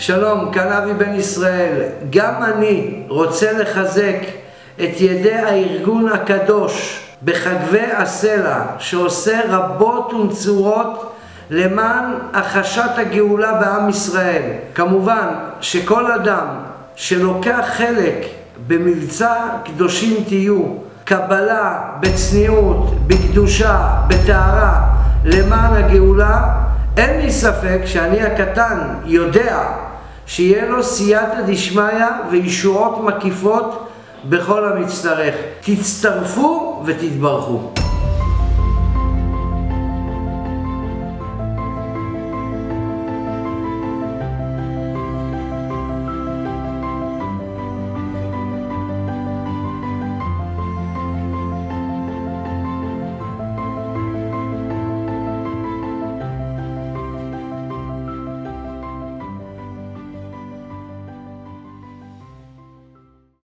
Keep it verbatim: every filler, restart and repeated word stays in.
שלום, כאן אבי בן ישראל. גם אני רוצה לחזק את ידי הארגון הקדוש בחגבי הסלע, שעושה רבות ונצורות למען החשת הגאולה בעם ישראל. כמובן שכל אדם שלוקח חלק במבצע קדושים תהיו, קבלה בצניעות, בקדושה, בטהרה למען הגאולה, אין לי ספק שאני הקטן יודע שיהיה לו סייעתא דשמיא וישועות מקיפות בכל המצטרך. תצטרפו ותתברכו.